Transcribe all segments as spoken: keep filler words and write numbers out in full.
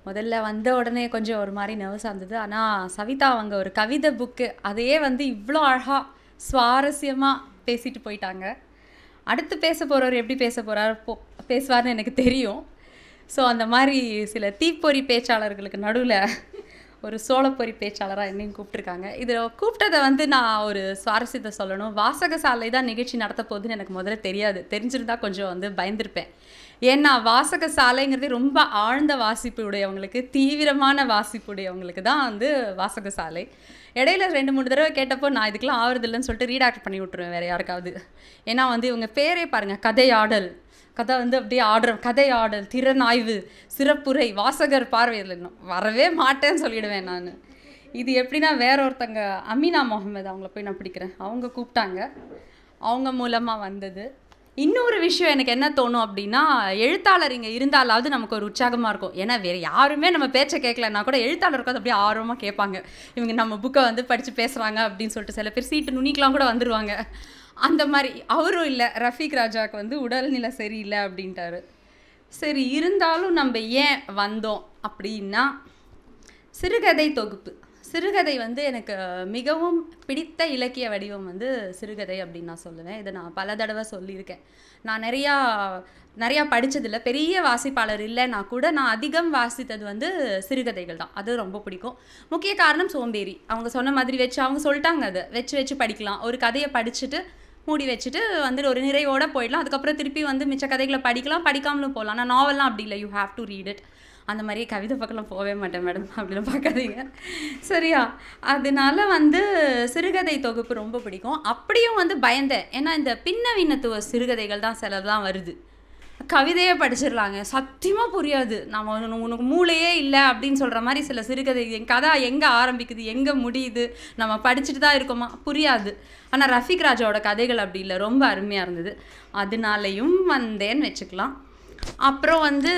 முதல்ல வந்த உடனே கொஞ்சம் ஒரு மாதிரி நர்வஸாக இருந்தது. ஆனால் சவிதா அவங்க ஒரு கவிதை புக்கு அதையே வந்து இவ்வளோ அழகாக சுவாரஸ்யமாக பேசிட்டு போயிட்டாங்க. அடுத்து பேச போகிறவர் எப்படி பேச போகிறார் போ பேசுவார்னு எனக்கு தெரியும். ஸோ அந்த மாதிரி சில தீப்பொறி பேச்சாளர்களுக்கு நடுவில் ஒரு சோளப்பொறி பேச்சாளராக என்னையும் கூப்பிட்ருக்காங்க. இதில் கூப்பிட்டதை வந்து நான் ஒரு சுவாரஸ்யத்தை சொல்லணும். வாசக சாலை தான் நிகழ்ச்சி நடத்த போகுதுன்னு எனக்கு முதல்ல தெரியாது. தெரிஞ்சிருந்தால் கொஞ்சம் வந்து பயந்துருப்பேன். ஏன்னா வாசக சாலைங்கிறது ரொம்ப ஆழ்ந்த வாசிப்பு உடையவங்களுக்கு, தீவிரமான வாசிப்பு உடையவங்களுக்கு தான் வந்து வாசக சாலை. இடையில ரெண்டு மூணு தடவை கேட்டப்போ நான் இதுக்கெல்லாம் ஆவறதில்லைன்னு சொல்லிட்டு ரீடாக்ட் பண்ணி விட்ருவேன் வேறு யாருக்காவது. ஏன்னா வந்து இவங்க பேரே பாருங்கள், கதையாடல், கதை வந்து அப்படியே ஆடுறோம், கதையாடல், திறனாய்வு, சிறப்புரை, வாசகர் பார்வையில் இன்னும் வரவே மாட்டேன்னு சொல்லிவிடுவேன் நான். இது எப்படின்னா வேற ஒருத்தங்க அமீனா முகமது அவங்கள போய் நான் பிடிக்கிறேன், அவங்க கூப்பிட்டாங்க, அவங்க மூலமாக வந்தது. இன்னொரு விஷயம் எனக்கு என்ன தோணும் அப்படின்னா, எழுத்தாளர் இங்கே இருந்தாலாவது நமக்கு ஒரு உற்சாகமாக இருக்கும். ஏன்னா வேறு யாருமே நம்ம பேச்சை கேட்கலன்னா கூட எழுத்தாளருக்கு அது அப்படியே ஆர்வமாக கேட்பாங்க. இவங்க நம்ம புக்கை வந்து படித்து பேசுகிறாங்க அப்படின்னு சொல்லிட்டு சில பேர் சீட்டு நுனிக்கலாம் கூட வந்துடுவாங்க. அந்த மாதிரி அவரும் இல்லை, ரஃபீக் ராஜாவுக்கு வந்து உடல்நிலை சரியில்லை அப்படின்ட்டாரு. சரி, இருந்தாலும் நம்ம ஏன் வந்தோம் அப்படின்னா, சிறுகதை தொகுப்பு. சிறுகதை வந்து எனக்கு மிகவும் பிடித்த இலக்கிய வடிவம் வந்து சிறுகதை அப்படின்னு நான் சொல்லுவேன். இதை நான் பல தடவை சொல்லியிருக்கேன். நான் நிறையா நிறையா படித்ததில்லை, பெரிய வாசிப்பாளர் இல்லைன்னா கூட நான் அதிகம் வாசித்தது வந்து சிறுகதைகள் தான். அது ரொம்ப பிடிக்கும். முக்கிய காரணம் சோம்பேறி. அவங்க சொன்ன மாதிரி வச்சு அவங்க சொல்லிட்டாங்க, அதை வச்சு வச்சு படிக்கலாம். ஒரு கதையை படிச்சுட்டு மூடி வச்சுட்டு வந்துட்டு ஒரு நிறைவோடு போயிடலாம். அதுக்கப்புறம் திருப்பி வந்து மிச்ச கதைகளை படிக்கலாம், படிக்காமலும் போகலாம். ஆனால் நாவல்லாம் அப்படி இல்லை, you have to read it. அந்த மாதிரி கவிதை பக்கம்லாம் போகவே மாட்டேன் மேடம், அப்படிலாம் பார்க்காதீங்க சரியா. அதனால வந்து சிறுகதை தொகுப்பு ரொம்ப பிடிக்கும். அப்படியும் வந்து பயந்தேன், ஏன்னா இந்த பின்னவீனத்துவ சிறுகதைகள் தான் சிலர்லாம் வருது. கவிதையே படிச்சிடலாங்க, சத்தியமாக புரியாது, நம்ம உனக்கு மூளையே இல்லை அப்படின்னு சொல்கிற மாதிரி சில சிறுகதை. என் கதை எங்கே ஆரம்பிக்குது எங்கே முடியுது, நம்ம படிச்சுட்டு தான் இருக்கோமா, புரியாது. ஆனால் ரஃபீக் ராஜாவோட கதைகள் அப்படி இல்லை, ரொம்ப அருமையாக இருந்தது. அதனாலையும் வந்தேன்னு வச்சுக்கலாம். அப்புறம் வந்து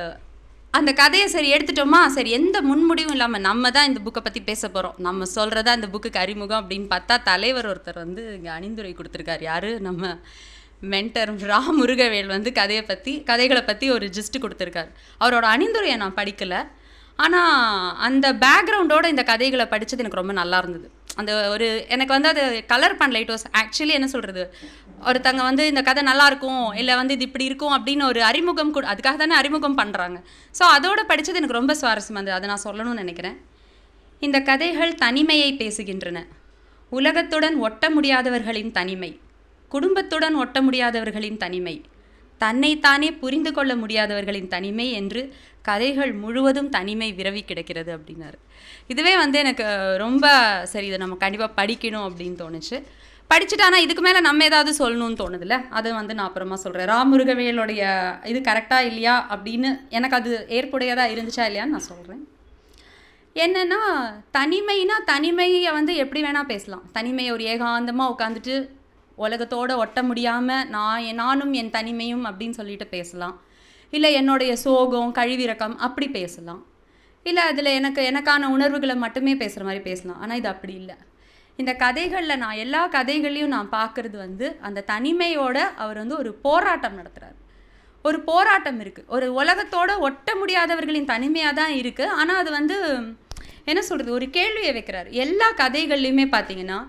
அந்த கதையை சரி எடுத்துட்டோமா, சரி எந்த முன்முடிவும் இல்லாமல் நம்ம தான் இந்த புக்கை பற்றி பேச போகிறோம், நம்ம சொல்கிறதா இந்த புக்குக்கு அறிமுகம் அப்படின்னு பார்த்தா தலைவர் ஒருத்தர் வந்து இங்கே அணிந்துரை கொடுத்துருக்காரு. யார், நம்ம மென்டர் ரா முருகவேல் வந்து கதையை பற்றி கதைகளை பற்றி ஒரு ஜிஸ்ட்டு கொடுத்துருக்காரு. அவரோட அணிந்துரையை நான் படிக்கலை, ஆனால் அந்த பேக்ரவுண்டோடு இந்த கதைகளை படித்தது எனக்கு ரொம்ப நல்லா இருந்தது. அந்த ஒரு எனக்கு வந்து அது கலர் பண்ணல, இட் வாஸ் ஆக்சுவலி என்ன சொல்கிறது, ஒருத்தங்க வந்து இந்த கதை நல்லாயிருக்கும் இல்லை வந்து இது இப்படி இருக்கும் அப்படின்னு ஒரு அறிமுகம் கூட, அதுக்காக தானே அறிமுகம் பண்ணுறாங்க. ஸோ அதோடு படித்தது எனக்கு ரொம்ப சுவாரஸ்யமாக இருந்தது, அதை நான் சொல்லணும்னு நினைக்கிறேன். இந்த கதைகள் தனிமையை பேசுகின்றன. உலகத்துடன் ஒட்ட முடியாதவர்களின் தனிமை, குடும்பத்துடன் ஒட்ட முடியாதவர்களின் தனிமை, தன்னைத்தானே புரிந்து கொள்ள முடியாதவர்களின் தனிமை என்று கதைகள் முழுவதும் தனிமை விரவி கிடக்கிறது அப்படின்னாரு. இதுவே வந்து எனக்கு ரொம்ப சரி, இதை நம்ம கண்டிப்பாக படிக்கணும் அப்படின்னு தோணுச்சு. படிச்சுட்டு ஆனால் இதுக்கு மேலே நம்ம ஏதாவது சொல்லணும்னு தோணுதில்ல, அது வந்து நான் அப்புறமா சொல்கிறேன். ராமுருகவேலுடைய இது கரெக்டாக இல்லையா அப்படின்னு எனக்கு அது ஏற்புடையதாக இருந்துச்சா இல்லையான்னு நான் சொல்கிறேன். என்னென்னா, தனிமைனா தனிமையை வந்து எப்படி வேணால் பேசலாம். தனிமையை ஒரு ஏகாந்தமாக உட்காந்துட்டு உலகத்தோடு ஒட்ட முடியாமல் நான் நானும் என் தனிமையும் அப்படின்னு சொல்லிட்டு பேசலாம். இல்லை என்னுடைய சோகம் கழிவிறக்கம் அப்படி பேசலாம். இல்லை அதில் எனக்கு எனக்கான உணர்வுகளை மட்டுமே பேசுகிற மாதிரி பேசலாம். ஆனால் இது அப்படி இல்லை. இந்த கதைகளில் நான் எல்லா கதைகளையும் நான் பார்க்குறது வந்து அந்த தனிமையோட அவர் வந்து ஒரு போராட்டம் நடத்துகிறார். ஒரு போராட்டம் இருக்குது, ஒரு உலகத்தோடு ஒட்ட முடியாதவர்களின் தனிமையாக தான் இருக்குது. ஆனால் அது வந்து என்ன சொல்கிறது, ஒரு கேள்வியை வைக்கிறார். எல்லா கதைகள்லையுமே பார்த்தீங்கன்னா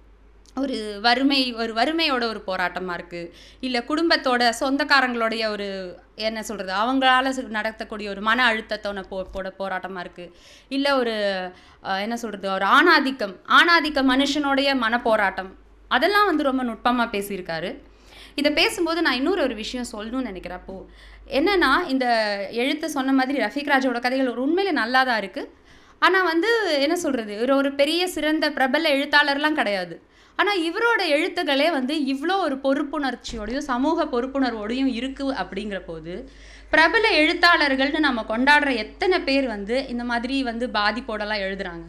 ஒரு வறுமை ஒரு வறுமையோட ஒரு போராட்டமாக இருக்குது, இல்லை குடும்பத்தோட சொந்தக்காரங்களுடைய ஒரு என்ன சொல்கிறது அவங்களால நடத்தக்கூடிய ஒரு மன அழுத்தத்தோட போ போட போராட்டமாக இருக்குது, இல்லை ஒரு என்ன சொல்கிறது ஒரு ஆணாதிக்கம் ஆணாதிக்க மனுஷனுடைய மன போராட்டம், அதெல்லாம் வந்து ரொம்ப நுட்பமாக பேசியிருக்காரு. இதை பேசும்போது நான் இன்னொரு ஒரு விஷயம் சொல்லணும்னு நினைக்கிறேன். அப்போது என்னென்னா, இந்த எழுத்து சொன்ன மாதிரி ரஃபீக் ராஜாவோட கதைகள் ஒரு உண்மையிலே நல்லா தான் இருக்குது. ஆனால் வந்து என்ன சொல்கிறது, ஒரு ஒரு பெரிய சிறந்த பிரபல எழுத்தாளர்லாம் கிடையாது. ஆனால் இவரோட எழுத்துக்களே வந்து இவ்வளோ ஒரு பொறுப்புணர்ச்சியோடையும் சமூக பொறுப்புணர்வோடையும் இருக்குது. அப்படிங்கிற போது பிரபல எழுத்தாளர்கள்னு நம்ம கொண்டாடுற எத்தனை பேர் வந்து இந்த மாதிரி வந்து பாதிப்போடலாம் எழுதுகிறாங்க.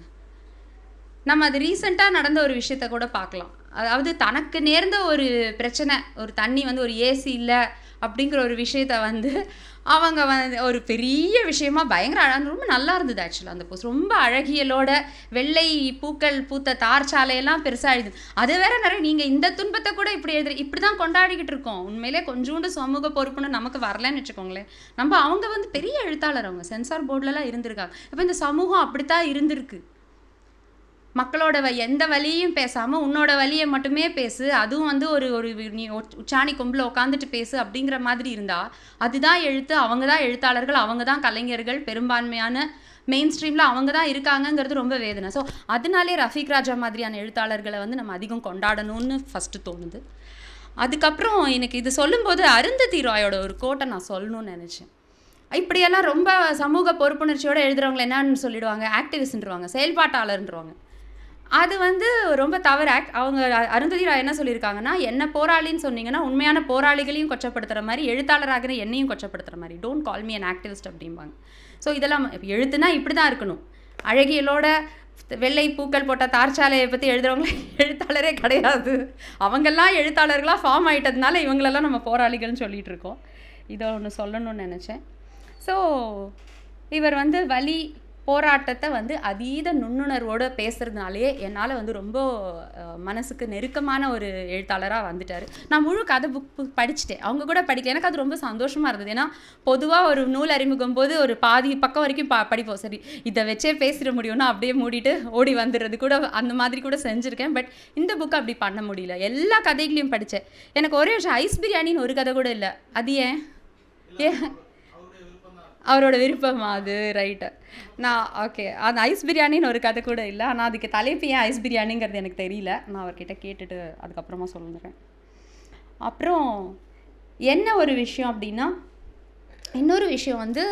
நம்ம அது ரீசெண்டாக நடந்த ஒரு விஷயத்த கூட பார்க்கலாம். அதாவது தனக்கு நேர்ந்த ஒரு பிரச்சனை, ஒரு தண்ணி வந்து ஒரு ஏசி இல்லை அப்படிங்கிற ஒரு விஷயத்த வந்து அவங்க வந்து ஒரு பெரிய விஷயமா பயங்கர அழ ரொம்ப நல்லா இருந்தது ஆக்சுவலாக அந்த போஸ்ட். ரொம்ப அழகியலோட வெள்ளை பூக்கள் பூத்த தார் சாலையெல்லாம் பெருசாக எழுது. அது வேற நிறைய நீங்கள் இந்த துன்பத்தை கூட இப்படி எழுதுற இப்படி தான் கொண்டாடிக்கிட்டு இருக்கோம். உண்மையிலே கொஞ்சோண்டு சமூக பொறுப்புன்னு நமக்கு வரலன்னு வச்சுக்கோங்களேன். நம்ம அவங்க வந்து பெரிய எழுத்தாளர், அவங்க சென்சார் போர்டிலலாம் இருந்திருக்காங்க. இப்போ இந்த சமூகம் அப்படித்தான் இருந்திருக்கு. மக்களோட வ எந்த வழியும் பேசாமல் உன்னோட வழியை மட்டுமே பேசு, அதுவும் வந்து ஒரு ஒரு நீ உச்சாணி கொம்பில் உட்காந்துட்டு பேசு அப்படிங்கிற மாதிரி இருந்தால் அதுதான் எழுத்து. அவங்க தான் எழுத்தாளர்கள், அவங்க தான் கலைஞர்கள், பெரும்பான்மையான மெயின் ஸ்ட்ரீமில் அவங்க தான் இருக்காங்கங்கிறது ரொம்ப வேதனை. ஸோ அதனாலே ரஃபீக் ராஜா மாதிரியான எழுத்தாளர்களை வந்து நம்ம அதிகம் கொண்டாடணும்னு ஃபஸ்ட்டு தோணுது. அதுக்கப்புறம் எனக்கு இது சொல்லும்போது அருந்ததி ராயோட ஒரு கோட்டை நான் சொல்லணும்னு நினச்சேன். இப்படியெல்லாம் ரொம்ப சமூக பொறுப்புணர்ச்சியோடு எழுதுகிறவங்களை என்னன்னு சொல்லிடுவாங்க, ஆக்டிவிஸ்ட்ன்றவாங்க, செயல்பாட்டாளர்ன்றவாங்க. அது வந்து ரொம்ப தவறு. ஆக்ட் அவங்க அருந்ததி ராய் என்ன சொல்லியிருக்காங்கன்னா, என்ன போராளின்னு சொன்னீங்கன்னா உண்மையான போராளிகளையும் கொச்சப்படுத்துகிற மாதிரி, எழுத்தாளராகிற என்னையும் கொச்சப்படுத்துகிற மாதிரி, don't call me an activist அப்படிம்பாங்க. ஸோ இதெல்லாம் எழுத்துனா இப்படி தான் இருக்கணும். அழகியலோட வெள்ளை பூக்கள் போட்ட தார்ச்சாலையை பற்றி எழுதுகிறவங்களே எழுத்தாளரே கிடையாது. அவங்கெல்லாம் எழுத்தாளர்களாக ஃபார்ம் ஆகிட்டதுனால இவங்களெல்லாம் நம்ம போராளிகள்னு சொல்லிகிட்டு இருக்கோம். இதை ஒன்று சொல்லணும்னு நினச்சேன். ஸோ இவர் வந்து வலி போராட்டத்தை வந்து அதீத நுண்ணுணர்வோடு பேசுகிறதுனாலே என்னால் வந்து ரொம்ப மனசுக்கு நெருக்கமான ஒரு எழுத்தாளராக வந்துட்டார். நான் முழு கதை புக் படிச்சுட்டேன், அவங்க கூட படிக்கல. எனக்கு அது ரொம்ப சந்தோஷமாக இருந்தது. ஏன்னா பொதுவாக ஒரு நூல் அறிமுகம் போது ஒரு பாதி பக்கம் வரைக்கும் பா படிப்போம் சரி இதை வச்சே பேசிட முடியும்னா அப்படியே மூடிட்டு ஓடி வந்துடுறது கூட, அந்த மாதிரி கூட செஞ்சுருக்கேன். பட் இந்த புக்கை அப்படி பண்ண முடியல. எல்லா கதைகளையும் படித்தேன். எனக்கு ஒரே விஷயம், ஐஸ் பிரியாணின்னு ஒரு கதை கூட இல்லை. அது ஏன் ஏன் அவரோட விருப்பமா? அது ரைட்டு. நான் ஓகே அந்த ஐஸ் பிரியாணின்னு ஒரு கதை கூட இல்லை. ஆனால் அதுக்கு தலைப்பு ஏன் ஐஸ் பிரியாணிங்கிறது எனக்கு தெரியல. நான் அவர்கிட்ட கேட்டுட்டு அதுக்கப்புறமா சொல்லுறேன். அப்புறம் என்ன ஒரு விஷயம் அப்படின்னா, இன்னொரு விஷயம் வந்து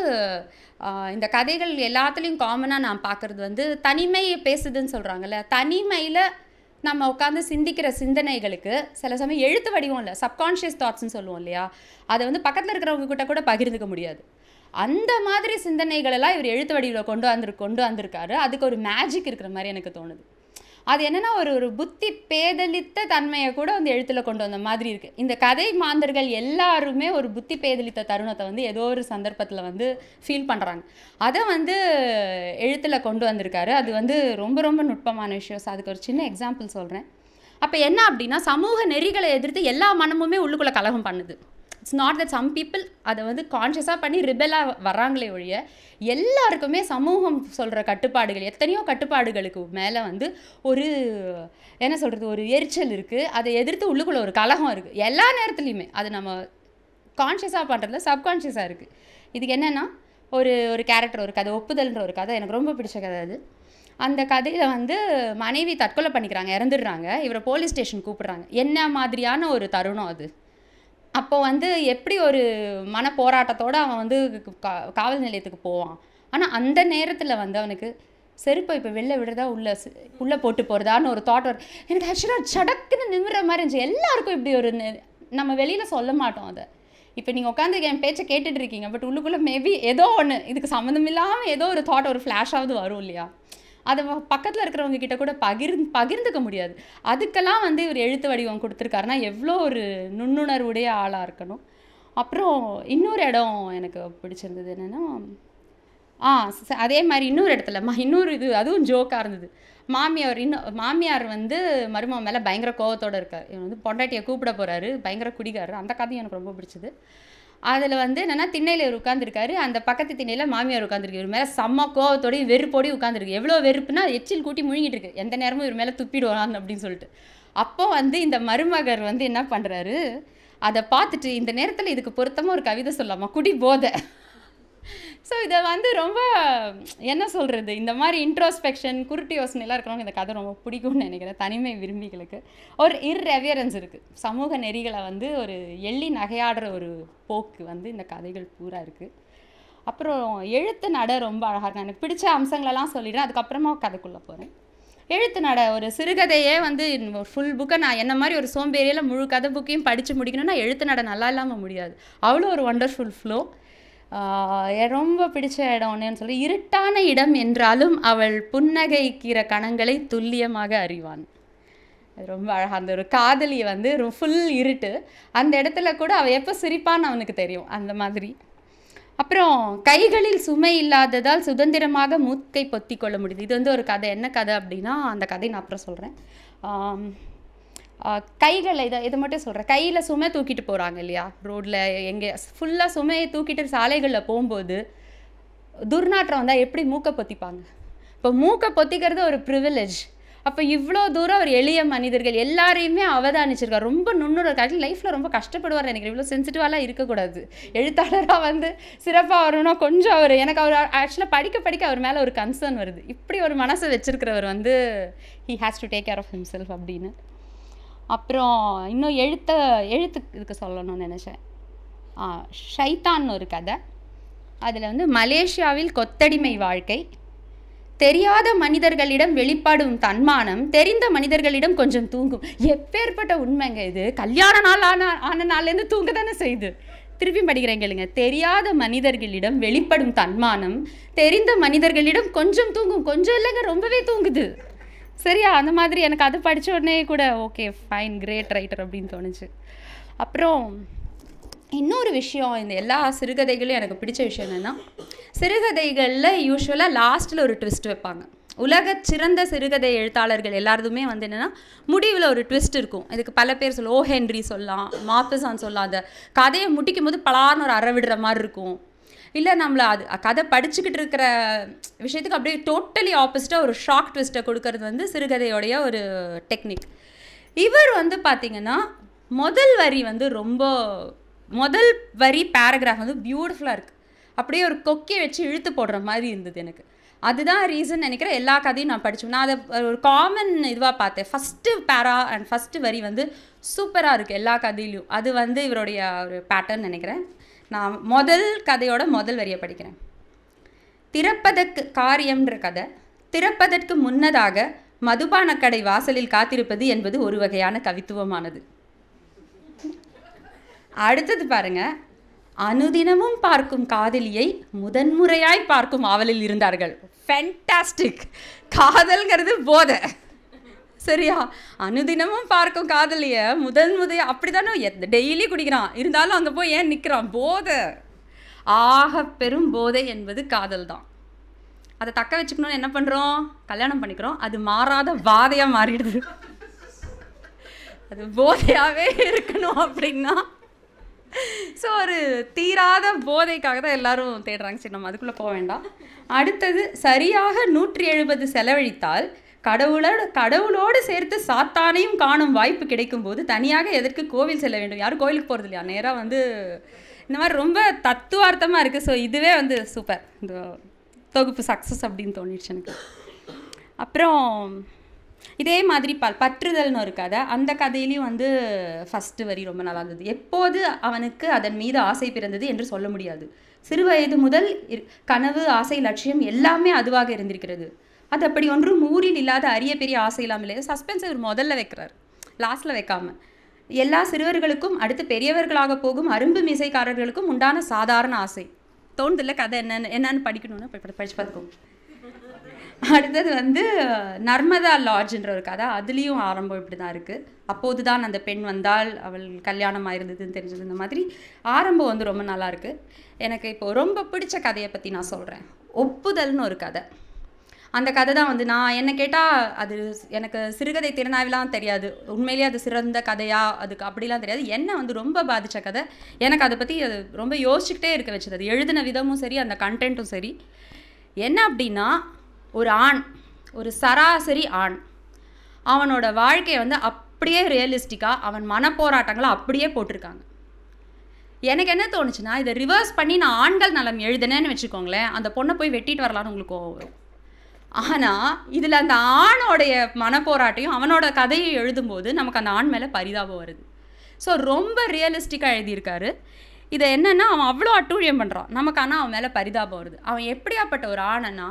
இந்த கதைகள் எல்லாத்துலேயும் காமனாக நான் பார்க்குறது வந்து தனிமை பேசுதுன்னு சொல்கிறாங்கல்ல. தனிமையில் நம்ம உட்காந்து சிந்திக்கிற சிந்தனைகளுக்கு சில சமயம் எழுத்து வடிவம் இல்லை, சப்கான்ஷியஸ் தாட்ஸ்ன்னு சொல்லுவோம் இல்லையா, அதை வந்து பக்கத்தில் இருக்கிறவங்க கிட்ட கூட பகிர்ந்துக்க முடியாது. அந்த மாதிரி சிந்தனைகளெல்லாம் இவர் எழுத்து வடிவில் கொண்டு வந்து கொண்டு வந்திருக்காரு. அதுக்கு ஒரு மேஜிக் இருக்கிற மாதிரி எனக்கு தோணுது. அது என்னென்னா ஒரு ஒரு புத்தி பேதலித்த தன்மையை கூட வந்து எழுத்தில் கொண்டு வந்த மாதிரி இருக்குது. இந்த கதை மாந்தர்கள் எல்லாருமே ஒரு புத்தி பேதலித்த தருணத்தை வந்து ஏதோ ஒரு சந்தர்ப்பத்தில் வந்து ஃபீல் பண்ணுறாங்க. அதை வந்து எழுத்தில் கொண்டு வந்திருக்காரு. அது வந்து ரொம்ப ரொம்ப நுட்பமான விஷயம். ஸோ அதுக்கு ஒரு சின்ன எக்ஸாம்பிள் சொல்கிறேன். அப்போ என்ன அப்படின்னா, சமூக நெறிகளை எதிர்த்து எல்லா மனமுமே உள்ளுக்குள்ளே கலகம் பண்ணுது. It's not that some people அதை வந்து கான்ஷியஸாக பண்ணி ரிபெலாக வர்றாங்களே ஒழிய, எல்லாருக்குமே சமூகம் சொல்கிற கட்டுப்பாடுகள், எத்தனையோ கட்டுப்பாடுகளுக்கு மேலே வந்து ஒரு என்ன சொல்கிறது, ஒரு எரிச்சல் இருக்குது. அதை எதிர்த்து உள்ளுக்குள்ளே ஒரு கலகம் இருக்குது எல்லா நேரத்துலையுமே. அது நம்ம கான்ஷியஸாக பண்ணுறதுல சப்கான்ஷியஸாக இருக்குது. இதுக்கு என்னென்னா, ஒரு ஒரு கேரக்டர், ஒரு கதை, ஒப்புதல்ன்ற ஒரு கதை எனக்கு ரொம்ப பிடிச்ச கதை. அது அந்த கதையில் வந்து மனைவி தற்கொலை பண்ணிக்கிறாங்க, இறந்துடுறாங்க. இவரை போலீஸ் ஸ்டேஷன் கூப்பிட்றாங்க. என்ன மாதிரியான ஒரு தருணம் அது. அப்போ வந்து எப்படி ஒரு மன போராட்டத்தோடு அவன் வந்து கா காவல் நிலையத்துக்கு போவான். ஆனால் அந்த நேரத்தில் வந்து அவனுக்கு செருப்பை இப்போ வெளில விடுறதா உள்ள உள்ளே போட்டு போகிறதான்னு ஒரு தாட் வரும். எனக்கு ஆக்சுவலாக சடக்குன்னு நிமிடுற மாதிரி இருந்துச்சு. எல்லாருக்கும் இப்படி ஒரு நம்ம வெளியில் சொல்ல மாட்டோம் அதை. இப்போ நீங்கள் உட்காந்து என் பேச்சை கேட்டுட்டு இருக்கீங்க, பட் உள்ளுக்குள்ளே மேபி ஏதோ ஒன்று இதுக்கு சம்மந்தம் இல்லாமல் ஏதோ ஒரு தாட், ஒரு ஃப்ளாஷாவது வரும் இல்லையா. அதை பக்கத்தில் இருக்கிறவங்க கிட்ட கூட பகிர் பகிர்ந்துக்க முடியாது. அதுக்கெல்லாம் வந்து இவர் எழுத்து வடிவம் கொடுத்துருக்காருன்னா எவ்வளோ ஒரு நுண்ணுணர்வுடைய ஆளாக இருக்கணும். அப்புறம் இன்னொரு இடம் எனக்கு பிடிச்சிருந்தது என்னென்னா, ஆ அதே மாதிரி இன்னொரு இடத்துல மா இன்னொரு இது அதுவும் ஜோக்காக இருந்தது. மாமியார் இன்னும் மாமியார் வந்து மருமகன் மேலே பயங்கர கோவத்தோடு இருக்கார். இவன் வந்து பொண்டாட்டியை கூப்பிட போகிறாரு, பயங்கர குடிக்காரர். அந்த கதையும் எனக்கு ரொம்ப பிடிச்சது. அதில் வந்து என்னென்னா, திண்ணையில் இவர் உட்காந்துருக்காரு, அந்த பக்கத்து திண்ணையில் மாமியார் உட்காந்துருக்கு. இவர் மேலே செம்ம கோவத்தோடையும் வெறுப்போடையும் உட்காந்துருக்கு. எவ்வளோ வெறுப்புனா எச்சில் கூட்டி முழுங்கிட்டு இருக்கு, எந்த நேரமும் இவர் மேலே துப்பிடுவான் அப்படின்னு சொல்லிட்டு. அப்போ வந்து இந்த மருமகர் வந்து என்ன பண்ணுறாரு, அதை பார்த்துட்டு இந்த நேரத்தில் இதுக்கு பொருத்தமாக ஒரு கவிதை சொல்லாமா, குடி போதை. ஸோ இதை வந்து ரொம்ப என்ன சொல்கிறது, இந்த மாதிரி இன்ட்ரோஸ்பெக்ஷன் குருட்டு யோசனைலாம் இருக்கிறவங்க இந்த கதை ரொம்ப பிடிக்கும்னு நினைக்கிறேன். தனிமை விரும்பிகளுக்கு ஒரு இர்ரெவரன்ஸ் இருக்குது. சமூக நெறிகளை வந்து ஒரு எள்ளி நகையாடுற ஒரு போக்கு வந்து இந்த கதைகள் பூரா இருக்குது. அப்புறம் எழுத்து நட ரொம்ப அழகாக இருக்கும். எனக்கு பிடிச்ச அம்சங்களெல்லாம் சொல்லிடுறேன், அதுக்கப்புறமா கதைக்குள்ளே போகிறேன். எழுத்து நட ஒரு சிறுகதையே வந்து ஃபுல் புக்கை நான் என்ன மாதிரி ஒரு சோம்பேறியில் முழு கதை புக்கையும் படித்து முடிக்கணும்னா எழுத்து நட நல்லா இல்லாமல் முடியாது. அவ்வளோ ஒரு ஒண்டர்ஃபுல் ஃப்ளோ. ரொம்ப பிடிச்ச இடம் ஒன்றுன்னு சொல்லி, இருட்டான இடம் என்றாலும் அவள் புன்னகைக்கிற கணங்களை துல்லியமாக அறிவான். அது ரொம்ப அழகாக. அந்த ஒரு காதலி வந்து ஃபுல் இருட்டு, அந்த இடத்துல கூட அவள் எப்போ சிரிப்பான்னு அவனுக்கு தெரியும், அந்த மாதிரி. அப்புறம் கைகளில் சுமை இல்லாததால் சுதந்திரமாக மூக்கை பொத்தி கொள்ள முடியுது. இது வந்து ஒரு கதை. என்ன கதை அப்படின்னா, அந்த கதை நான் அப்புறம் சொல்கிறேன். கைகளை இதை இதை மட்டும் சொல்கிறேன். கையில் சுமை தூக்கிட்டு போகிறாங்க இல்லையா ரோட்டில், எங்கே ஃபுல்லாக சுமையை தூக்கிட்டு சாலைகளில் போகும்போது துர்நாற்றம் வந்தால் எப்படி மூக்கை பொத்திப்பாங்க. இப்போ மூக்கை பொத்திக்கிறது ஒரு ப்ரிவிலேஜ். அப்போ இவ்வளோ தூரம் ஒரு எளிய மனிதர்கள் எல்லாரையுமே அவதானிச்சிருக்கார். ரொம்ப நுண்ணுற காட்டில் லைஃப்பில் ரொம்ப கஷ்டப்படுவார் நினைக்கிறேன். இவ்வளோ சென்சிட்டிவாலாம் இருக்கக்கூடாது. எழுத்தாளராக வந்து சிறப்பாக வரணும்னா கொஞ்சம் அவர் எனக்கு அவர் ஆக்சுவலாக படிக்க படிக்க அவர் மேலே ஒரு கன்சர்ன் வருது. இப்படி ஒரு மனசை வச்சுருக்கிறவர் வந்து he has to take care of himself அப்படின்னு. அப்புறம் இன்னும் எழுத்த எழுத்து இதுக்கு சொல்லணும்னு நினச்சேன். ஷைத்தான்னு ஒரு கதை. அதில் வந்து மலேசியாவில் கொத்தடிமை வாழ்க்கை, தெரியாத மனிதர்களிடம் வெளிப்படும் தன்மானம், தெரிந்த மனிதர்களிடம் கொஞ்சம் தூங்கும். எப்பேற்பட்ட உண்மைங்க இது. கல்யாண நாள் ஆன ஆன நாள்லேருந்து தூங்க தானே செய்யுது. திருப்பியும் படிக்கிறேன் கேளுங்க. தெரியாத மனிதர்களிடம் வெளிப்படும் தன்மானம், தெரிந்த மனிதர்களிடம் கொஞ்சம் தூங்கும். கொஞ்சம் இல்லைங்க, ரொம்பவே தூங்குது. சரியா? அந்த மாதிரி எனக்கு அது படித்த உடனே கூட ஓகே ஃபைன் கிரேட் ரைட்டர் அப்படின்னு தோணுச்சு. அப்புறம் இன்னொரு விஷயம், இந்த எல்லா சிறுகதைகளையும் எனக்கு பிடிச்ச விஷயம் என்னென்னா, சிறுகதைகளில் யூஸ்வலாக லாஸ்ட்டில் ஒரு ட்விஸ்ட் வைப்பாங்க. உலக சிறந்த சிறுகதை எழுத்தாளர்கள் எல்லாருதுமே வந்து என்னென்னா முடிவில் ஒரு ட்விஸ்ட் இருக்கும். இதுக்கு பல பேர் சொல்லலாம். ஓ ஹென்ரி சொல்லலாம், மார்பசான் சொல்லலாம். அந்த கதையை முடிக்கும் போது பலான்னு ஒரு அற விடுற மாதிரி இருக்கும். இல்லை நம்மளை அது கதை படிச்சுக்கிட்டு இருக்கிற விஷயத்துக்கு அப்படியே டோட்டலி ஆப்போசிட்டாக ஒரு ஷாக் ட்விஸ்ட்டை கொடுக்கறது வந்து சிறுகதையோடைய ஒரு டெக்னிக். இவர் வந்து பார்த்திங்கன்னா முதல் வரி வந்து ரொம்ப முதல் வரி பேராகிராஃப் வந்து பியூட்டிஃபுல்லாக இருக்குது. அப்படியே ஒரு கொக்கியை வச்சு இழுத்து போடுற மாதிரி இருந்தது எனக்கு. அதுதான் ரீசன் நினைக்கிறேன் எல்லா கதையும் நான் படித்தேன். நான் அதை ஒரு காமன் இதுவாக பார்த்தேன். ஃபஸ்ட்டு பேரா அண்ட் ஃபஸ்ட்டு வரி வந்து சூப்பராக இருக்குது எல்லா கதையிலையும். அது வந்து இவருடைய ஒரு பேட்டர்ன் நினைக்கிறேன். நான் முதல் கதையோட முதல் வரியை படிக்கிறேன். திறப்பதற்கு காரியம்ன்ற கதை. திறப்பதற்கு முன்னதாக மதுபான கடை வாசலில் காத்திருப்பது என்பது ஒரு வகையான கவித்துவமானது. அடுத்தது பாருங்க. அனுதினமும் பார்க்கும் காதலியை முதன்முறையாய் பார்க்கும் ஆவலில் இருந்தார்கள். ஃபேண்டாஸ்டிக். காதல்ங்கிறது போதை. சரியா? அனுதினமும் பார்க்கும் காதலியை முதன் முதைய அப்படி தானே டெய்லி குடிக்கிறான், இருந்தாலும் அங்கே போய் ஏன் நிற்கிறான்? போதை. ஆக பெரும் போதை என்பது காதல் தான். அதை தக்க வச்சுக்கணும்னு என்ன பண்ணுறோம்? கல்யாணம் பண்ணிக்கிறோம். அது மாறாத வாதையாக மாறிடுது. அது போதையாகவே இருக்கணும் அப்படின்னா ஸோ ஒரு தீராத போதைக்காக தான் எல்லாரும் தேடுறாங்க. சரி, நம்ம அதுக்குள்ளே போக வேண்டாம். அடுத்தது, சரியாக நூற்றி எழுபது செலவழித்தால் கடவுளோடு கடவுளோடு சேர்த்து சாத்தானையும் காணும் வாய்ப்பு கிடைக்கும் போது தனியாக எதற்கு கோவில் செல்ல வேண்டும்? யாரும் கோவிலுக்கு போகிறது இல்லையா? நேராக வந்து இந்த மாதிரி ரொம்ப தத்துவார்த்தமாக இருக்குது. ஸோ இதுவே வந்து சூப்பர், இந்த தொகுப்பு சக்ஸஸ் அப்படின்னு தோணிடுச்சு எனக்கு. அப்புறம் இதே மாதிரி ப பற்றுதல்னு ஒரு கதை. அந்த கதையிலையும் வந்து ஃபஸ்ட்டு வரி ரொம்ப நல்லா இருந்தது. எப்போது அவனுக்கு அதன் மீது ஆசை பிறந்தது என்று சொல்ல முடியாது. சிறு வயது முதல் கனவு, ஆசை, லட்சியம் எல்லாமே அதுவாக இருந்திருக்கிறது. அது அப்படி ஒன்றும் ஊரில் இல்லாத அரிய பெரிய ஆசை இல்லாமல் இல்லை. சஸ்பென்ஸ் இவர் முதல்ல வைக்கிறார், லாஸ்ட்டில் வைக்காம. எல்லா சிறுவர்களுக்கும் அடுத்து பெரியவர்களாக போகும் அரும்பு மீசைக்காரர்களுக்கும் உண்டான சாதாரண ஆசை. தோணுதில்ல கதை என்னென்னு என்னன்னு படிக்கணும்னு படித்து பார்த்துக்கோங்க. அடுத்தது வந்து நர்மதா லாட்ஜ்ன்ற ஒரு கதை. அதுலேயும் ஆரம்பம் இப்படி தான் இருக்குது. அப்போது தான் அந்த பெண் வந்தால் அவள் கல்யாணம் ஆயிருந்ததுன்னு தெரிஞ்சது. இந்த மாதிரி ஆரம்பம் வந்து ரொம்ப நல்லாயிருக்கு. எனக்கு இப்போது ரொம்ப பிடிச்ச கதையை பற்றி நான் சொல்கிறேன். ஒப்புதல்னு ஒரு கதை. அந்த கதை தான் வந்து நான் என்ன கேட்டால் அது எனக்கு சிறுகதை திறனாவிலாம் தெரியாது. உண்மையிலேயே அது சிறந்த கதையா அதுக்கு அப்படிலாம் தெரியாது. என்ன வந்து ரொம்ப பாதித்த கதை. எனக்கு அதை பற்றி அது ரொம்ப யோசிச்சுக்கிட்டே இருக்க வச்சது. அது எழுதின விதமும் சரி, அந்த கண்டென்ட்டும் சரி. என்ன அப்படின்னா, ஒரு ஆண், ஒரு சராசரி ஆண், அவனோட வாழ்க்கையை வந்து அப்படியே ரியலிஸ்டிக்காக அவன் மனப்போராட்டங்களை அப்படியே போட்டிருக்காங்க. எனக்கு என்ன தோணுச்சுன்னா, இதை ரிவர்ஸ் பண்ணி நான் ஆண்கள் நலம் எழுதுனேன்னு வச்சுக்கோங்களேன், அந்த பொண்ணை போய் வெட்டிட்டு வரலான்னு உங்களுக்கு கோவம் வரும். ஆனால் இதில் அந்த ஆணோடைய மனப்போராட்டையும் அவனோட கதையை எழுதும்போது நமக்கு அந்த ஆண் மேலே பரிதாபம் வருது. ஸோ ரொம்ப ரியலிஸ்டிக்காக எழுதியிருக்காரு. இதை என்னென்னா, அவன் அவ்வளோ அட்டூழியம் பண்ணுறான் நமக்கு, ஆனால் அவன் மேலே பரிதாபம் வருது. அவன் எப்படியாப்பட்ட ஒரு ஆணனா,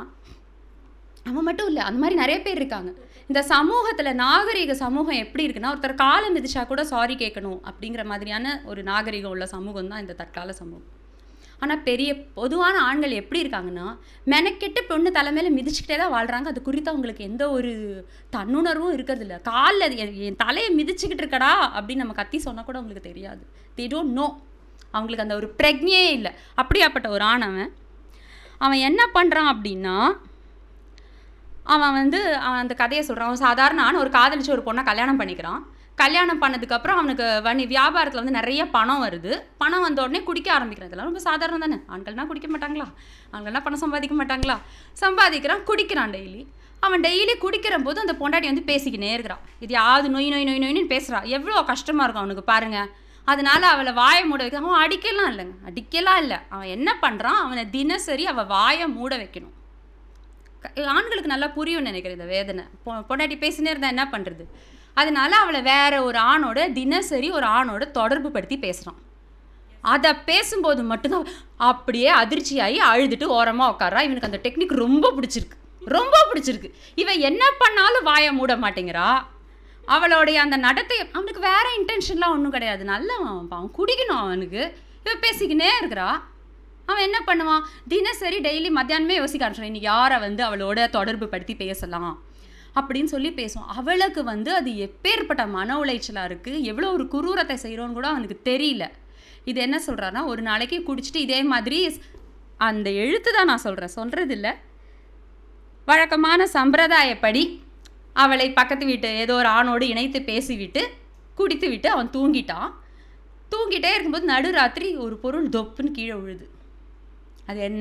அவன் மட்டும் இல்லை, அந்த மாதிரி நிறைய பேர் இருக்காங்க இந்த சமூகத்தில். நாகரிக சமூகம் எப்படி இருக்குன்னா, ஒருத்தர் காலம் மிதிச்சா கூட சாரி கேட்கணும் அப்படிங்கிற மாதிரியான ஒரு நாகரிகம் உள்ள சமூகம் தான் இந்த தற்கால சமூகம். ஆனால் பெரிய பொதுவான ஆண்கள் எப்படி இருக்காங்கன்னா, மெனக்கெட்டு பொண்ணு தலைமையில் மிதிச்சுக்கிட்டே தான் வாழ்கிறாங்க. அது குறித்து அவங்களுக்கு எந்த ஒரு தன்னுணர்வும் இருக்கிறதில்ல. காலில் என் தலையை மிதிச்சுக்கிட்டு இருக்கடா அப்படின்னு நம்ம கத்தி சொன்னால் கூட அவங்களுக்கு தெரியாது. They don't know. அவங்களுக்கு அந்த ஒரு பிரக்ஞையே இல்லை. அப்படியாப்பட்ட ஒரு ஆணவன் அவன் என்ன பண்ணுறான் அப்படின்னா, அவன் வந்து அவன் அந்த கதையை சொல்கிறான். அவன் சாதாரண ஆண் ஒரு காதலிச்சு ஒரு பொண்ணை கல்யாணம் பண்ணிக்கிறான். கல்யாணம் பண்ணதுக்கப்புறம் அவனுக்கு வணி வியாபாரத்தில் வந்து நிறைய பணம் வருது. பணம் வந்த உடனே குடிக்க ஆரம்பிக்கிறான். இதெல்லாம் ரொம்ப சாதாரணம் தானே. ஆண்கள்னால் குடிக்க மாட்டாங்களா? ஆண்கள்னால் பணம் சம்பாதிக்க மாட்டாங்களா? சம்பாதிக்கிறான், குடிக்கிறான் டெய்லி. அவன் டெய்லி குடிக்கிற போது அந்த பொண்டாட்டி வந்து பேசிக்கினே இருக்கிறான். இது யாவது நொய் நொய் நொய் நொய்னு பேசுகிறான். எவ்வளோ கஷ்டமாக இருக்கும் அவனுக்கு பாருங்கள். அதனால அவளை வாயை மூட வைக்க அவன் அடிக்கலாம் இல்லைங்க, அடிக்கலாம் இல்லை. அவன் என்ன பண்ணுறான், அவனை தினசரி அவள் வாயை மூட வைக்கணும். ஆண்களுக்கு நல்லா புரியும்னு நினைக்கிறேன் இந்த வேதனை. பொ பொண்டாட்டி பேசினே இருந்தால் என்ன பண்ணுறது? அதனால அவளை வேற ஒரு ஆணோட தினசரி ஒரு ஆணோட தொடர்பு படுத்தி பேசுகிறான். அதை பேசும்போது மட்டும்தான் அப்படியே அதிர்ச்சியாகி அழுதுட்டு ஓரமாக உட்காரா. இவனுக்கு அந்த டெக்னிக் ரொம்ப பிடிச்சிருக்கு, ரொம்ப பிடிச்சிருக்கு. இவன் என்ன பண்ணாலும் வாயை மூட மாட்டேங்கிறா. அவளுடைய அந்த நடத்தை அவனுக்கு வேற இன்டென்ஷன்லாம் ஒன்றும் கிடையாது. நல்லா அவன் குடிக்கணும். அவனுக்கு இவன் பேசிக்கினே இருக்கிறா. அவன் என்ன பண்ணுவான், தினசரி டெய்லி மத்தியானமே யோசிக்க ஆரம்பிச்சான், இன்னைக்கு யாரை வந்து அவளோட தொடர்பு படுத்தி பேசலாம் அப்படின்னு சொல்லி பேசுவான். அவளுக்கு வந்து அது எப்பேற்பட்ட மன உளைச்சலாக இருக்குது, எவ்வளோ ஒரு குரூரத்தை செய்கிறோன்னு கூட அவனுக்கு தெரியல. இது என்ன சொல்கிறான்னா, ஒரு நாளைக்கு குடிச்சிட்டு இதே மாதிரி அந்த எழுத்து தான் நான் சொல்கிறேன், சொல்கிறது இல்லை, வழக்கமான சம்பிரதாயப்படி அவளை பக்கத்து வீட்டு ஏதோ ஒரு ஆணோடு இணைத்து பேசிவிட்டு குடித்து விட்டு அவன் தூங்கிட்டான். தூங்கிட்டே இருக்கும்போது நடுராத்திரி ஒரு பொருள் தொப்புன்னு கீழே விழுது. அது என்ன?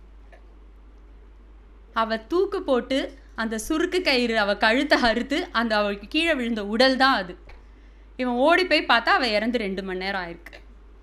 அவள் தூக்கு போட்டு அந்த சுருக்கு கயிறு அவள் கழுத்தை அறுத்து அந்த அவளுக்கு கீழே விழுந்த உடல் தான் அது. இவன் ஓடி போய் பார்த்தா அவள் இறந்து ரெண்டு மணி நேரம் ஆயிருக்கு.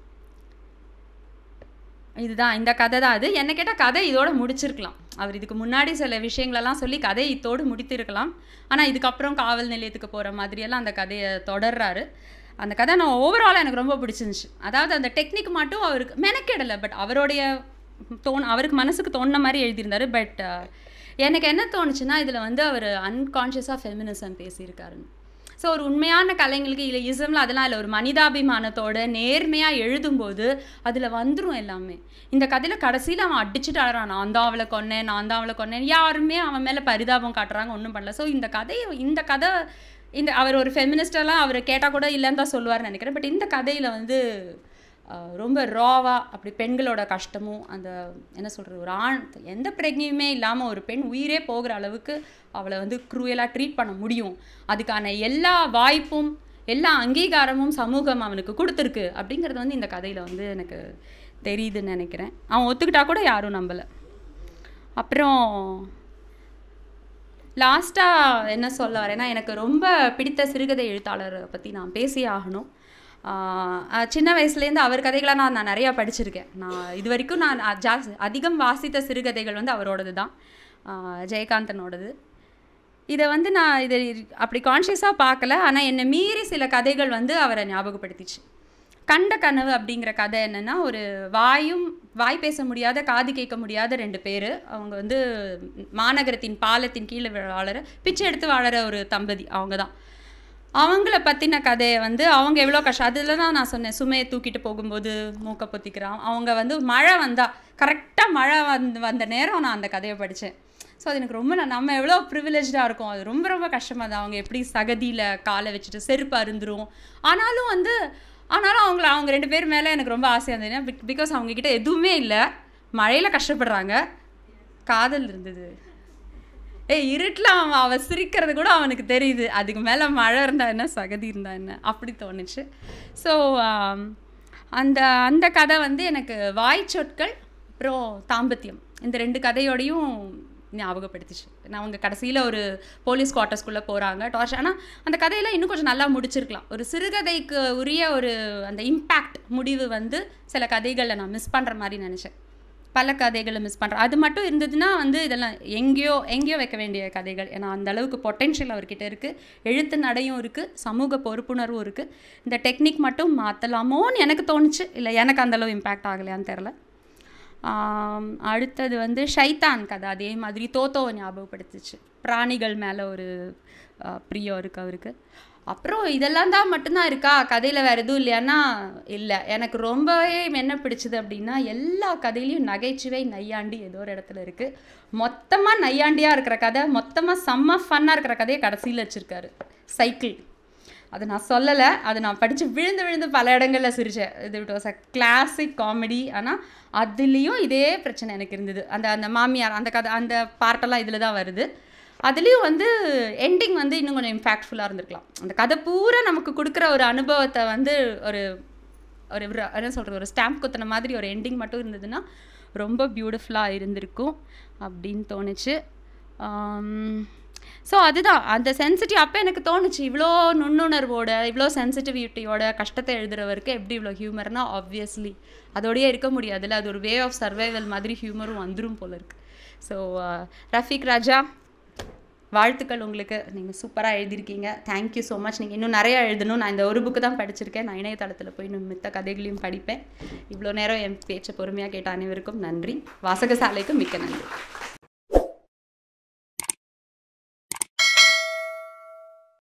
இதுதான் இந்த கதை தான் அது. என்ன கேட்டால் கதை இதோடு முடிச்சிருக்கலாம். அவர் இதுக்கு முன்னாடி சில விஷயங்களெல்லாம் சொல்லி கதை இதோடு முடித்திருக்கலாம். ஆனால் இதுக்கப்புறம் காவல் நிலையத்துக்கு போகிற மாதிரியெல்லாம் அந்த கதையை தொடர்றாரு. அந்த கதை நான் ஓவராலாக எனக்கு ரொம்ப பிடிச்சிருந்துச்சு. அதாவது அந்த டெக்னிக் மட்டும் அவருக்கு மெனக்கெடலை, பட் அவருடைய தோணு அவருக்கு மனசுக்கு தோணுன மாதிரி எழுதியிருந்தார். பட் எனக்கு என்ன தோணுச்சுன்னா, இதில் வந்து அவர் அன்கான்ஷியஸாக ஃபெமினிசம் பேசியிருக்காருன்னு. ஸோ ஒரு உண்மையான கலைஞர்களுக்கு இல்லை இசமில் அதெல்லாம் இல்லை, ஒரு மனிதாபிமானத்தோட நேர்மையாக எழுதும்போது அதில் வந்துடும் எல்லாமே. இந்த கதையில் கடைசியில் அவன் அடிச்சுட்டு அழறான், நான் தான் அவளை கொன்னேன், நான் தான் அவளை கொன்னேன். யாருமே அவன் மேலே பரிதாபம் காட்டுறாங்க, ஒன்றும் பண்ணல. ஸோ இந்த கதையை இந்த கதை இந்த அவர் ஒரு ஃபெமினிஸ்டெல்லாம் அவர் கேட்டால் கூட இல்லைன்னு தான் சொல்லுவார்னு நினைக்கிறேன். பட் இந்த கதையில் வந்து ரொம்ப ராவாக அப்படி பெண்களோட கஷ்டமும் அந்த என்ன சொல்கிறது, ஒரு ஆண் எந்த பிரக்ஞையுமே இல்லாமல் ஒரு பெண் உயிரே போகிற அளவுக்கு அவளை வந்து க்ரூயலாக ட்ரீட் பண்ண முடியும், அதுக்கான எல்லா வாய்ப்பும் எல்லா அங்கீகாரமும் சமூகம் அவனுக்கு கொடுத்துருக்கு அப்படிங்கிறது வந்து இந்த கதையில் வந்து எனக்கு தெரியுதுன்னு நினைக்கிறேன். அவன் ஒத்துக்கிட்டா கூட யாரும் நம்பலை. அப்புறம் லாஸ்ட்டாக என்ன சொல்ல வரேன்னா, எனக்கு ரொம்ப பிடித்த சிறுகதை எழுத்தாளரை பற்றி நான் பேசியே ஆகணும். சின்ன வயசுலேருந்து அவர் கதைகளாக நான் நான் நிறையா படிச்சிருக்கேன். நான் இது வரைக்கும் நான் ஜாஸ் அதிகம் வாசித்த சிறுகதைகள் வந்து அவரோடது தான், ஜெயகாந்தனோடது. இதை வந்து நான் இதை அப்படி கான்ஷியஸாக பார்க்கல, ஆனால் என்னை மீறி சில கதைகள் வந்து அவரை ஞாபகப்படுத்திச்சு. கண்ட கனவு அப்படிங்கிற கதை என்னென்னா, ஒரு வாயும் வாய் பேச முடியாத காது கேட்க முடியாத ரெண்டு பேர், அவங்க வந்து மாநகரத்தின் பாலத்தின் கீழே வாழற பிச்சை எடுத்து வாழற ஒரு தம்பதி. அவங்க தான் அவங்கள பற்றின கதையை வந்து அவங்க எவ்வளோ கஷ்டம், அதில் தான் நான் சொன்னேன், சுமையை தூக்கிட்டு போகும்போது மூக்கை பொத்திக்கிறான். அவங்க வந்து மழை வந்தால் கரெக்டாக மழை வந்து வந்த நேரம் நான் அந்த கதையை படித்தேன். ஸோ அது எனக்கு ரொம்ப நம்ம எவ்வளோ ப்ரிவிலேஜாக இருக்கும், அது ரொம்ப ரொம்ப கஷ்டமாக தான். அவங்க எப்படி சகதியில் காலை வச்சுட்டு செருப்பு அருந்துரும், ஆனாலும் வந்து ஆனாலும் அவங்கள அவங்க ரெண்டு பேர் மேலே எனக்கு ரொம்ப ஆசையாக இருந்தது. பிக் பிகாஸ் அவங்கக்கிட்ட எதுவுமே இல்லை, மழையில் கஷ்டப்படுறாங்க, காதல் இருந்தது. ஏ இருட்டில் அவன் அவன் சிரிக்கிறது கூட அவனுக்கு தெரியுது, அதுக்கு மேலே மழை இருந்தால் என்ன சகதி இருந்தால் என்ன, அப்படி தோணுச்சு. ஸோ அந்த அந்த கதை வந்து எனக்கு வாய் சொற்கள் அப்புறம் தாம்பத்தியம் இந்த ரெண்டு கதையோடையும் ஞாபகப்படுத்திச்சு. நான் அவங்க கடைசியில் ஒரு போலீஸ் குவார்ட்டர்ஸ்குள்ளே போகிறாங்க டார்ச்சர். ஆனால் அந்த கதையெல்லாம் இன்னும் கொஞ்சம் நல்லா முடிச்சிருக்கலாம். ஒரு சிறுகதைக்கு உரிய ஒரு அந்த இம்பேக்ட் முடிவு வந்து சில கதைகளில் நான் மிஸ் பண்ணுற மாதிரி நினச்சேன். பல கதைகளை மிஸ் பண்ணுறேன். அது மட்டும் இருந்ததுன்னா வந்து இதெல்லாம் எங்கேயோ எங்கேயோ வைக்க வேண்டிய கதைகள். ஏன்னா அந்த அளவுக்கு பொட்டென்ஷியல் அவர்கிட்ட இருக்குது, எழுத்து நடையும் இருக்குது, சமூக பொறுப்புணர்வும் இருக்குது. இந்த டெக்னிக் மட்டும் மாற்றலாமோன்னு எனக்கு தோணுச்சு. இல்லை எனக்கு அந்தளவு இம்பேக்ட் ஆகலையான்னு தெரில. அடுத்தது வந்து ஷைத்தான் கதை, அதே மாதிரி தோத்தோவை ஞாபகப்படுத்துச்சு. பிராணிகள் மேலே ஒரு பிரியம் இருக்குது அவருக்கு. அப்புறம் இதெல்லாம் தான் மட்டும்தான் இருக்கா கதையில் வேறு எதுவும் இல்லையான்னா இல்லை. எனக்கு ரொம்பவே என்ன பிடிச்சது அப்படின்னா எல்லா கதையிலையும் நகைச்சுவை நையாண்டி ஏதோ ஒரு இடத்துல இருக்குது. மொத்தமாக நையாண்டியாக இருக்கிற கதை, மொத்தமாக செம்ம ஃபன்னாக இருக்கிற கதையை கடைசியில் வச்சுருக்காரு. சைக்கிள், அது நான் சொல்லலை, அது நான் படித்து விழுந்து விழுந்து பல இடங்களில் சிரித்தேன். இது it was a classic comedy. ஆனால் அதுலேயும் இதே பிரச்சனை எனக்கு இருந்தது. அந்த அந்த மாமியார் அந்த கதை அந்த பார்ட்டெல்லாம் இதில் தான் வருது. அதுலேயும் வந்து எண்டிங் வந்து இன்னும் கொஞ்சம் இம்பேக்ட்ஃபுல்லாக இருந்திருக்கலாம். அந்த கதை பூரா நமக்கு கொடுக்குற ஒரு அனுபவத்தை வந்து ஒரு ஒரு என்ன சொல்கிறது, ஒரு ஸ்டாம்ப் குத்தின மாதிரி ஒரு எண்டிங் மட்டும் இருந்ததுன்னா ரொம்ப பியூட்டிஃபுல்லாக இருந்திருக்கும் அப்படின்னு தோணுச்சு. ஸோ அதுதான் அந்த சென்சிட்டிவ். அப்போ எனக்கு தோணுச்சு, இவ்வளோ நுண்ணுணர்வோட இவ்வளோ சென்சிட்டிவிட்டியோட கஷ்டத்தை எழுதுறவருக்கு எப்படி இவ்வளோ ஹியூமர்னா ஆப்வியஸ்லி அதோடய இருக்க முடியாதுல்ல. அது ஒரு வே ஆஃப் சர்வைவல் மாதிரி ஹியூமரும் வந்துடும் போல இருக்குது. ஸோ ரஃபீக் ராஜா, வாழ்த்துக்கள் உங்களுக்கு. நீங்கள் சூப்பராக எழுதியிருக்கீங்க. Thank you so much. நீங்கள் இன்னும் நிறையா எழுதணும். நான் இந்த ஒரு புக்கு தான் படிச்சிருக்கேன். நான் இணையதளத்தில் போய் இன்னும் மித்த கதைகளையும் படிப்பேன். இவ்வளோ நேரம் என் பேச்சை பொறுமையாக கேட்ட அனைவருக்கும் நன்றி. வாசகசாலைக்கும் மிக்க நன்றி.